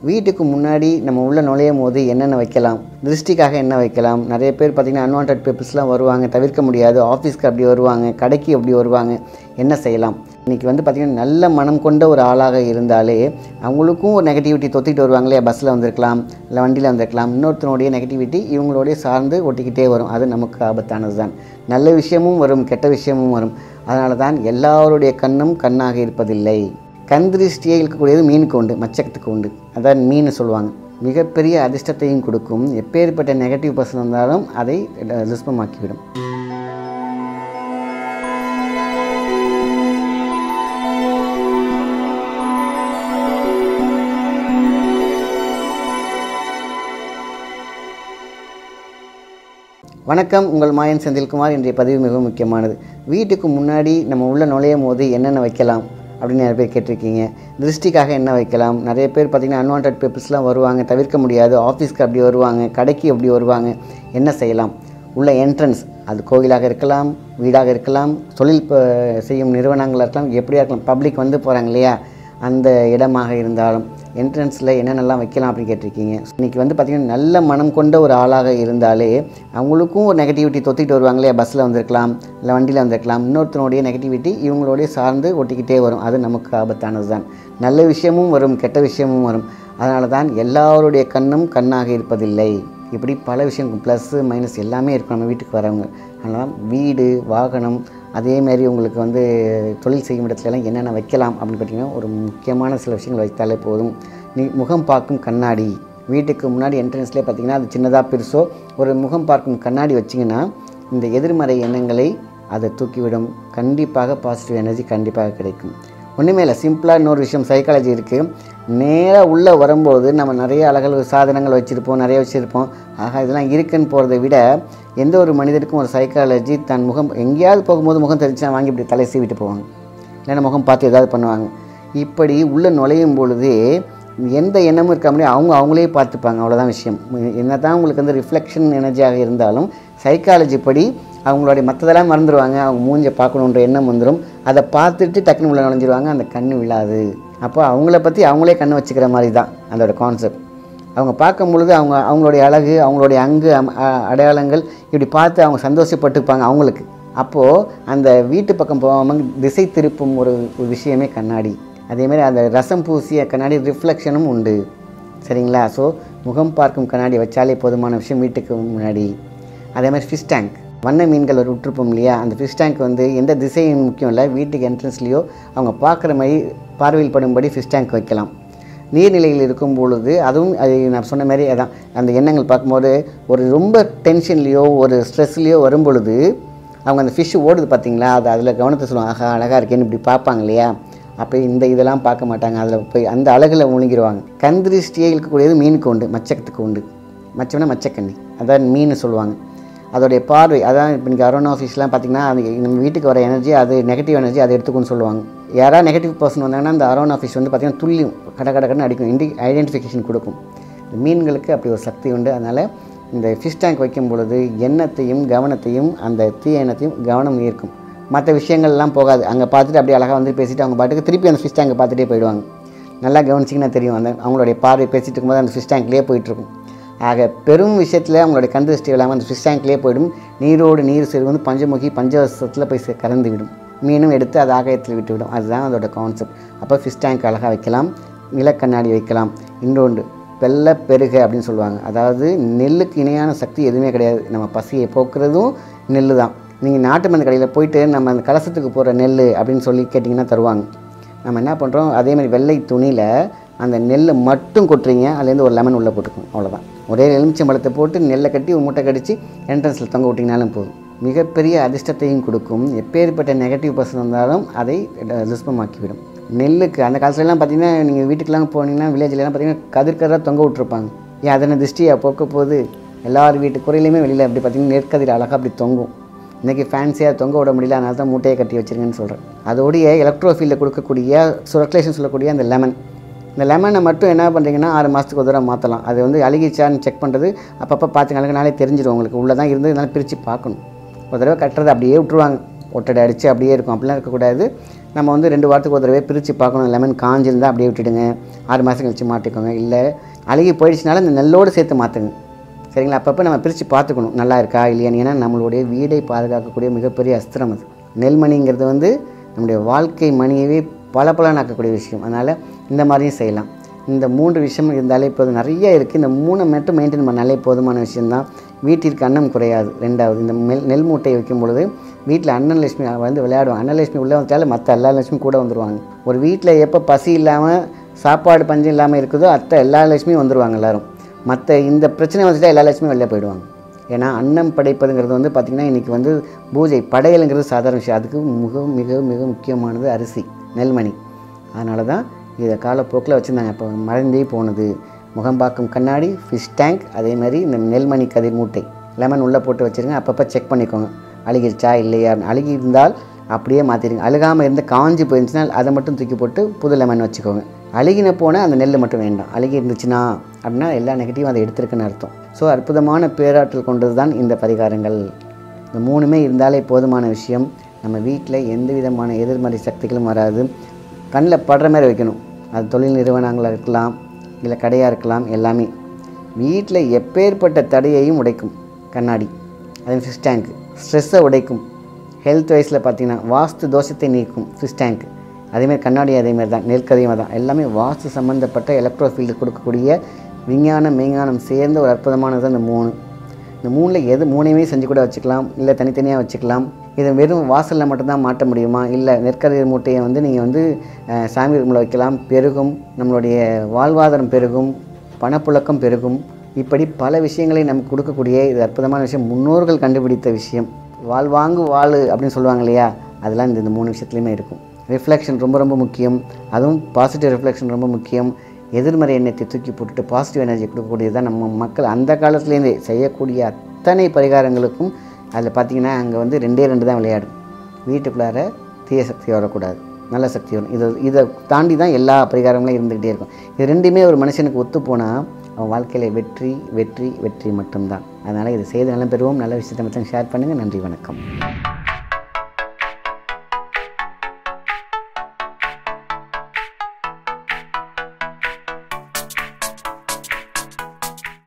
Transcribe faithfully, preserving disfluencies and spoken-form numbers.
வீட்டுக்கு முன்னாடி நம்ம உள்ளே நுழையும் போது என்னென்ன வைக்கலாம், திருஷ்டிக்காக என்ன வைக்கலாம். நிறைய பேர் பார்த்திங்கன்னா அன்வான்ட் பீப்புள்ஸ்லாம் வருவாங்க, தவிர்க்க முடியாது. ஆஃபீஸ்க்கு அப்படி வருவாங்க, கடைக்கு அப்படி வருவாங்க. என்ன செய்யலாம்? இன்றைக்கி வந்து பார்த்திங்கன்னா நல்ல மனம் கொண்ட ஒரு ஆளாக இருந்தாலே அவங்களுக்கும் ஒரு நெகட்டிவிட்டி தொத்திட்டு வருவாங்க இல்லையா. பஸ்ஸில் வந்திருக்கலாம், இல்லை வண்டியில் வந்திருக்கலாம். இன்னொருத்தனுடைய நெகட்டிவிட்டி இவங்களோடைய சார்ந்து ஒட்டிக்கிட்டே வரும். அது நமக்கு ஆபத்தானது தான். நல்ல விஷயமும் வரும், கெட்ட விஷயமும் வரும். அதனால தான் எல்லாருடைய கண்ணும் கண்ணாக இருப்பதில்லை. கண் திருஷ்டியை இழுக்கக்கூடியது மீனுக்கு உண்டு, மச்சத்துக்கு உண்டு. அதான் மீன் சொல்லுவாங்க. மிகப்பெரிய அதிர்ஷ்டத்தையும் கொடுக்கும். எப்பேற்பட்ட நெகட்டிவ் பர்சன் இருந்தாலும் அதை துஷ்பமாக்கிவிடும். வணக்கம், உங்கள் மாயன் செந்தில்குமார். இன்றைய பதிவு மிகவும் முக்கியமானது. வீட்டுக்கு முன்னாடி நம்ம உள்ளே நுழையும் போது என்னென்ன வைக்கலாம் அப்படின்னு நிறைய பேர் கேட்டிருக்கீங்க. திருஷ்டிக்காக என்ன வைக்கலாம். நிறைய பேர் பார்த்திங்கன்னா அன்வான்ட் பீப்புள்ஸ்லாம் வருவாங்க, தவிர்க்க முடியாது. ஆஃபீஸ்க்கு அப்படி வருவாங்க, கடைக்கு அப்படி வருவாங்க. என்ன செய்யலாம்? உள்ள என்ட்ரன்ஸ், அது கோவிலாக இருக்கலாம், வீடாக இருக்கலாம், தொழில் செய்யும் நிறுவனங்களாக இருக்கலாம், எப்படியா இருக்கலாம். பப்ளிக் வந்து போகிறாங்க இல்லையா, அந்த இடமாக இருந்தாலும் என்ட்ரன்ஸில் என்னென்னலாம் வைக்கலாம் அப்படின்னு கேட்டிருக்கீங்க. இன்றைக்கி வந்து பார்த்திங்கன்னா நல்ல மனம் கொண்ட ஒரு ஆளாக இருந்தாலே அவங்களுக்கும் ஒரு நெகட்டிவிட்டி தொத்திட்டு வருவாங்க இல்லையா. பஸ்ஸில் வந்திருக்கலாம், இல்லை வண்டியில் வந்திருக்கலாம். இன்னொருத்தனுடைய நெகட்டிவிட்டி இவங்களோடைய சார்ந்து ஒட்டிக்கிட்டே வரும். அது நமக்கு ஆபத்தானது தான். நல்ல விஷயமும் வரும், கெட்ட விஷயமும் வரும். அதனால தான் எல்லாருடைய கண்ணும் கண்ணாக இருப்பதில்லை. இப்படி பல விஷயம், ப்ளஸ்ஸு மைனஸ் எல்லாமே இருக்கும் நம்ம வீட்டுக்கு வரவங்க. அதனால் வீடு, வாகனம், அதேமாரி உங்களுக்கு வந்து தொழில் செய்யும் இடத்துலலாம் என்னென்ன வைக்கலாம் அப்படின்னு பார்த்தீங்கன்னா ஒரு முக்கியமான சில விஷயங்கள் வைத்தாலே போதும். நீ முகம் பார்க்கும் கண்ணாடி, வீட்டுக்கு முன்னாடி என்ட்ரன்ஸ்லேயே பார்த்திங்கன்னா அது சின்னதாக பெருசோ ஒரு முகம் பார்க்கும் கண்ணாடி வச்சிங்கன்னா இந்த எதிர்மறை எண்ணங்களை அதை தூக்கிவிடும். கண்டிப்பாக பாசிட்டிவ் எனர்ஜி கண்டிப்பாக கிடைக்கும். ஒன்றுமே இல்லை, சிம்பிளாக இன்னொரு விஷயம் சைக்காலஜி இருக்குது. நேராக உள்ளே வரும்போது நம்ம நிறைய அழகல் சாதனங்கள் வச்சுருப்போம், நிறைய வச்சுருப்போம். ஆக இதெல்லாம் இருக்குன்னு போகிறத விட எந்த ஒரு மனிதருக்கும் ஒரு சைக்காலஜி தன் முகம் எங்கேயாவது போகும்போது முகம் தெரிஞ்சா வாங்கி இப்படி தலை சீவிட்டு போவாங்க, இல்லைன்னா முகம் பார்த்து ஏதாவது பண்ணுவாங்க. இப்படி உள்ளே நுழையும் பொழுதே எந்த எண்ணமும் இருக்க முடியும், அவங்க அவங்களே பார்த்துப்பாங்க. அவ்வளோதான் விஷயம். என்ன தான் உங்களுக்கு வந்து ரிஃப்ளெக்ஷன் எனர்ஜியாக இருந்தாலும் சைக்காலஜி படி அவங்களுடைய மற்றதெல்லாம் மறந்துடுவாங்க. அவங்க மூஞ்சை பார்க்கணுன்ற எண்ணம் வந்துடும். அதை பார்த்துட்டு டக்குனு உள்ள நுழைஞ்சிருவாங்க, அந்த கண்ணு விழாது. அப்போ அவங்கள பற்றி அவங்களே கண்ணு வச்சுக்கிற மாதிரி தான் அதோட கான்செப்ட். அவங்க பார்க்கும் பொழுது அவங்க அவங்களுடைய அழகு, அவங்களுடைய அங்கு அடையாளங்கள் இப்படி பார்த்து அவங்க சந்தோஷப்பட்டுப்பாங்க அவங்களுக்கு. அப்போது அந்த வீட்டு பக்கம் போகாமல் திசை திருப்பும் ஒரு விஷயமே கண்ணாடி. அதேமாதிரி அந்த ரசம் பூசிய கண்ணாடி ரிஃப்ளெக்ஷனும் உண்டு. சரிங்களா? ஸோ முகம் பார்க்கும் கண்ணாடி வச்சாலே போதுமான விஷயம் வீட்டுக்கு முன்னாடி. அதேமாதிரி ஃபிஷ் டேங்க், வண்ண மீன்கள் ஒரு விட்டுருப்போம் இல்லையா, அந்த ஃபிஷ் டேங்க் வந்து எந்த திசையும் முக்கியம் இல்லை, வீட்டுக்கு என்ட்ரன்ஸ்லேயோ அவங்க பார்க்குற மாதிரி பார்வையில் படும்படி ஃபிஷ் டேங்க் வைக்கலாம். நீர்நிலையில் இருக்கும் பொழுது அதுவும் அது நான் சொன்ன மாதிரி அதான் அந்த எண்ணங்கள் பார்க்கும்போது ஒரு ரொம்ப டென்ஷன்லேயோ ஒரு ஸ்ட்ரெஸ்லேயோ வரும் பொழுது அவங்க அந்த ஃபிஷ் ஓடுது பார்த்திங்களா, அது அதில் கவனத்தை சொல்லுவாங்க. ஆஹா அழகாக இருக்கேன்னு இப்படி பார்ப்பாங்க இல்லையா. அப்போ இந்த இதெல்லாம் பார்க்க மாட்டாங்க, அதில் போய் அந்த அழகில் முழுங்கிடுவாங்க. கண் திருஷ்டியை இழுக்கக்கூடியது மீனுக்கு உண்டு, மச்சத்துக்கு உண்டு. மச்சம்னா மச்சக்கண்ணி, அதான் மீன் சொல்லுவாங்க. அதோடைய பார்வை அதான். இப்போ இன்றைக்கி அரோனா ஆஃபீஸ்லாம் பார்த்திங்கன்னா அது நம்ம வீட்டுக்கு வர எனர்ஜி, அது நெகட்டிவ் எனர்ஜி அதை எடுத்துக்குன்னு சொல்லுவாங்க. யாராவது நெகட்டிவ் பர்சன் வந்தாங்கன்னா அந்த அரோனா ஆஃபீஸ் வந்து பார்த்திங்கன்னா துள்ளியும் கட கட கடன்னு அடிக்கும், இண்டி ஐடென்டிஃபிகேஷன் கொடுக்கும். மீன்களுக்கு அப்படி ஒரு சக்தி உண்டு. அதனால் இந்த ஃபிஷ் டேங்க் வைக்கும் பொழுது எண்ணத்தையும் கவனத்தையும் அந்த தீய எண்ணத்தையும் கவனம் ஈர்க்கும். மற்ற விஷயங்கள்லாம் போகாது. அங்கே பார்த்துட்டு அப்படியே அழகாக வந்து பேசிவிட்டு அவங்க பாட்டுக்கு திருப்பி அந்த ஃபிஷ் டேங்கை பார்த்துட்டே போயிடுவாங்க. நல்லா கவனிச்சிங்கன்னா தெரியும், அந்த அவங்களுடைய பார்வை பேசிகிட்டு இருக்கும்போது அந்த ஃபிஷ் டேங்க்லேயே போயிட்டுருக்கும். ஆக பெரும் விஷயத்தில் அவங்களுடைய கண் திருஷ்டி இல்லாமல் அந்த ஃபிஷ் டேங்க்லேயே போய்டும். நீரோடு நீர் சேர்வு வந்து பஞ்சமுகி பஞ்சவசத்தில் போய் கலந்து விடும். மீனும் எடுத்து அது ஆகாயத்தில் விட்டுவிடும். அதுதான் அதோட கான்செப்ட். அப்போ ஃபிஷ் டேங்க் அழகாக வைக்கலாம், நிலக்கண்ணாடி வைக்கலாம். இன்னொன்று வெள்ளை பெருக அப்படின்னு சொல்லுவாங்க. அதாவது நெல்லுக்கு இணையான சக்தி எதுவுமே கிடையாது. நம்ம பசியை போக்குறதும் நெல் தான். நீங்கள் நாட்டு மருந்து கடையில் போயிட்டு நம்ம அந்த கலசத்துக்கு போகிற நெல் அப்படின்னு சொல்லி கேட்டிங்கன்னா தருவாங்க. நம்ம என்ன பண்ணுறோம், அதேமாதிரி வெள்ளை துணியில் அந்த நெல்லை மட்டும் கொட்டுறீங்க, அதுலேருந்து ஒரு லெமன் உள்ளே போட்டுக்கணும், அவ்வளோதான். ஒரே எலுமிச்சம்பழத்தை போட்டு நெல்லை கட்டி ஒரு மூட்டை கடித்து என்ட்ரன்ஸில் தொங்க விட்டிங்கனாலும் போதும். மிகப்பெரிய அதிர்ஷ்டத்தையும் கொடுக்கும். எப்பேற்பட்ட நெகட்டிவ் பர்சன் இருந்தாலும் அதை துஷ்பமாக்கிவிடும். நெல்லுக்கு அந்த காலத்துலலாம் பார்த்திங்கன்னா நீங்கள் வீட்டுக்கெலாம் போனீங்கன்னா வில்லேஜ்லாம் பார்த்திங்கன்னா கதிர்கராக தொங்க விட்டுருப்பாங்க. ஏன் அதனை திருஷ்டியாக போக்க போது எல்லார் வீட்டு குறையிலையுமே வெளியில் அப்படி பார்த்திங்கன்னா நெற்கதிர் அழகாக அப்படி தொங்கும். இன்றைக்கி ஃபேன்சியாக தொங்க விட முடியல, அதனால தான் மூட்டையை கட்டி வச்சுருங்கன்னு சொல்கிறேன். அதோடைய எலக்ட்ரோஃபீல்டில் கொடுக்கக்கூடிய சர்க்குலேஷன் சொல்லக்கூடிய அந்த லெமன், இந்த லெமனை மட்டும் என்ன பண்ணுறீங்கன்னா ஆறு மாதத்துக்கு ஒரு தடவை மாற்றலாம். அது வந்து அழுகிச்சான்னு செக் பண்ணுறது அப்பப்போ பார்த்து அழுகினாலே தெரிஞ்சிடும் உங்களுக்கு. உள்ளே தான் இருந்து இதனால் பிரித்து பார்க்கணும். ஒரு தடவை கட்டுறது அப்படியே விட்டுருவாங்க, ஒட்டடை அடித்து அப்படியே இருக்கும். அப்படிலாம் இருக்கக்கூடாது. நம்ம வந்து ரெண்டு வாரத்துக்கு ஒரு தடவை பிரித்து பார்க்கணும். லெமன் காஞ்சிருந்தால் அப்படியே விட்டுடுங்க, ஆறு மாதம் கழிச்சு மாட்டிக்கோங்க. இல்லை அழுகி போயிடுச்சுனால இந்த நெல்லோடு சேர்த்து மாற்றுங்க. சரிங்களா? அப்பப்போ நம்ம பிரித்து பார்த்துக்கணும் நல்லா இருக்கா இல்லையான்னு. ஏன்னா நம்மளுடைய வீடை பாதுகாக்கக்கூடிய மிகப்பெரிய அஸ்திரம் அது. நெல்மணிங்கிறது வந்து நம்முடைய வாழ்க்கை மணியவே பல பலனாக்கக்கூடிய விஷயம். அதனால் இந்த மாதிரியும் செய்யலாம். இந்த மூன்று விஷயம் இருந்தாலே போதும். நிறைய இருக்குது, இந்த மூணை மட்டும் மெயின்டைன் பண்ணாலே போதுமான விஷயந்தான். வீட்டிற்கு அன்னம் குறையாது. ரெண்டாவது, இந்த மெல் நெல் மூட்டையை வைக்கும் பொழுது வீட்டில் அண்ணன் லட்சுமி வந்து விளையாடுவாங்க. அண்ணன் லட்சுமி உள்ளே வந்துட்டாலும் மற்ற எல்லா லட்சுமி கூட வந்துடுவாங்க. ஒரு வீட்டில் எப்போ பசி இல்லாமல் சாப்பாடு பஞ்சம் இல்லாமல் இருக்குதோ அத்தை எல்லா லட்சுமியும் வந்துடுவாங்க எல்லோரும். மற்ற இந்த பிரச்சனை வந்துட்டால் எல்லா லட்சுமியும் வெளில போயிடுவாங்க. ஏன்னா அன்னம் படைப்பதுங்கிறது வந்து பார்த்திங்கன்னா இன்றைக்கி வந்து பூஜை படையலுங்கிறது சாதாரண விஷயம். அதுக்கு மிக மிக மிக முக்கியமானது அரிசி, நெல்மணி. அதனால தான் இதை காலப்போக்கில் வச்சுருந்தாங்க. இப்போ மறந்தே போனது. முகம்பாக்கும் கண்ணாடி, ஃபிஷ் டேங்க், அதே மாதிரி இந்த நெல்மணி கதிர் மூட்டை, லெமன் உள்ளே போட்டு வச்சுருங்க. அப்பப்போ செக் பண்ணிக்கோங்க அழுகிருச்சா இல்லையா. அழுகி இருந்தால் அப்படியே மாற்றிடுங்க. அழுகாமல் இருந்து காஞ்சி போயிருந்துச்சுன்னா அதை மட்டும் தூக்கி போட்டு புது லெமன் வச்சுக்கோங்க. அழுகின போனால் அந்த நெல் மட்டும் வேண்டாம். அழுகி இருந்துச்சுன்னா அப்படின்னா எல்லா நெகட்டிவும் அதை எடுத்துருக்குன்னு அர்த்தம். ஸோ அற்புதமான பேராற்றல் கொண்டது தான் இந்த பரிகாரங்கள். இந்த மூணுமே இருந்தாலே போதுமான விஷயம். நம்ம வீட்டில் எந்த விதமான எதிர்மறை சக்திகளும் வராது. கண்ணில் படுற மாதிரி வைக்கணும். அது தொழில் நிறுவனங்களாக இருக்கலாம், இல்லை கடையாக இருக்கலாம். எல்லாமே வீட்டில் எப்பேற்பட்ட தடையையும் உடைக்கும் கண்ணாடி. அதே ஃபிஷ் டேங்க் ஸ்ட்ரெஸ்ஸை உடைக்கும். ஹெல்த் வைஸில் பார்த்திங்கன்னா வாஸ்து தோஷத்தை நீக்கும் ஃபிஷ் டேங்க். அதேமாதிரி கண்ணாடி அதேமாதிரி தான், நெற்கதையும் தான். எல்லாமே வாஸ்து சம்மந்தப்பட்ட எலக்ட்ரோ ஃபீல்டு கொடுக்கக்கூடிய விஞ்ஞானம் மெய்ஞானம் சேர்ந்த ஒரு அற்புதமானது அந்த மூணு. இந்த மூணில் எது மூணையுமே செஞ்சு கூட வச்சுக்கலாம், இல்லை தனித்தனியாக வச்சுக்கலாம். இதை வெறும் வாசலில் மட்டும்தான் மாட்ட முடியுமா? இல்லை நெற்கதிர் மூட்டையை வந்து நீங்கள் வந்து சாமி ரூமில் வைக்கலாம். பெருகும், நம்மளுடைய வாழ்வாதாரம் பெருகும், பணப்புழக்கம் பெருகும். இப்படி பல விஷயங்களை நமக்கு கொடுக்கக்கூடிய இது அற்புதமான விஷயம். முன்னோர்கள் கண்டுபிடித்த விஷயம். வாழ்வாங்கு வாழு அப்படின்னு சொல்லுவாங்க இல்லையா, அதெல்லாம் இந்த இந்த மூணு விஷயத்துலையுமே இருக்கும். ரிஃப்ளெக்ஷன் ரொம்ப ரொம்ப முக்கியம். அதுவும் பாசிட்டிவ் ரிஃப்ளெக்ஷன் ரொம்ப முக்கியம். எதிர்மறை எண்ணத்தை தூக்கி போட்டுட்டு பாசிட்டிவ் எனர்ஜி கொடுக்கக்கூடியது தான் நம்ம மக்கள் அந்த காலத்துலேருந்தே செய்யக்கூடிய அத்தனை பரிகாரங்களுக்கும். அதில் பார்த்திங்கன்னா அங்கே வந்து ரெண்டே ரெண்டு தான் விளையாடும். வீட்டுக்குள்ளார தீய சக்தி வரக்கூடாது, நல்ல சக்தி வரும். இதை இதை தாண்டி தான் எல்லா பரிகாரங்களும் இருந்துக்கிட்டே இருக்கும். இது ரெண்டுமே ஒரு மனுஷனுக்கு ஒத்து போனால் அவன் வாழ்க்கையில் வெற்றி வெற்றி வெற்றி மட்டும்தான். அதனால் இதை செய்து நலம் பெறுவோம். நல்ல விஷயத்தை மட்டும் ஷேர் பண்ணுங்கள். நன்றி, வணக்கம்.